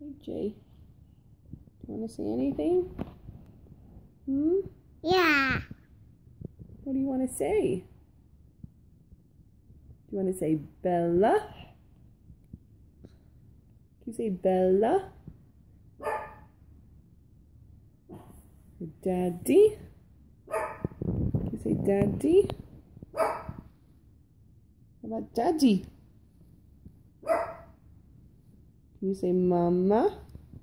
Hey, Jay. Do you want to say anything? Yeah. What do you want to say? Do you want to say Bella? Can you say Bella? Or Daddy? Can you say Daddy? How about Daddy? Can you say Mama?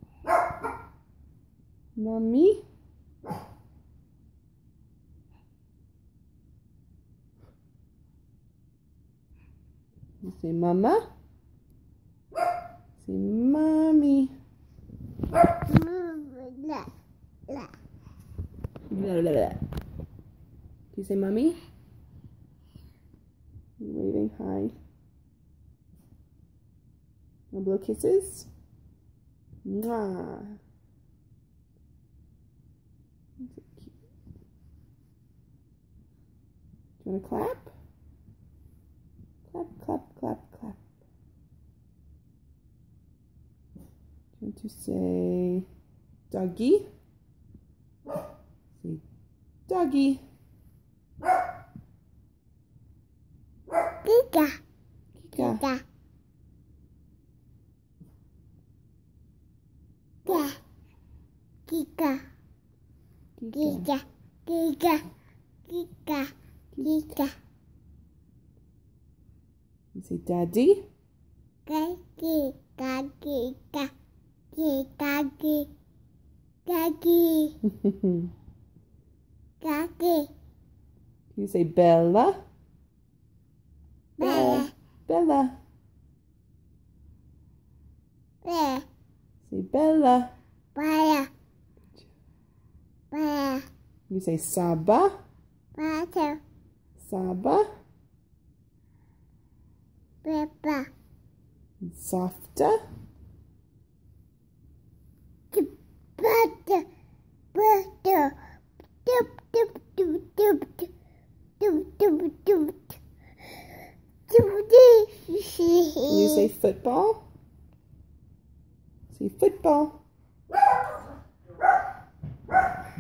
Mommy? You say Mama? Say Mommy. Blah, blah. Blah, blah, blah. Can you say Mommy? You waving hi. Want blow kisses? Mwah. So cute. Do you want to clap? Clap, clap, clap, clap. Do you want to say doggy? Say doggy. Kika. Kika. Kika. Kika. Kika. Kika. Kika. Kika. You say daddy? Kaki. Kaki. Kaki. Kaki. Kaki. Kaki. You say Bella? Bella. Bella. Bella. Say Bella. Bella. Bella. You say Saba? Bella. Saba. Peppa. Softer. Butter. Butter. Dup, dup, dup, dup, dup. Dup, dup, dup. Can you say football? Say football.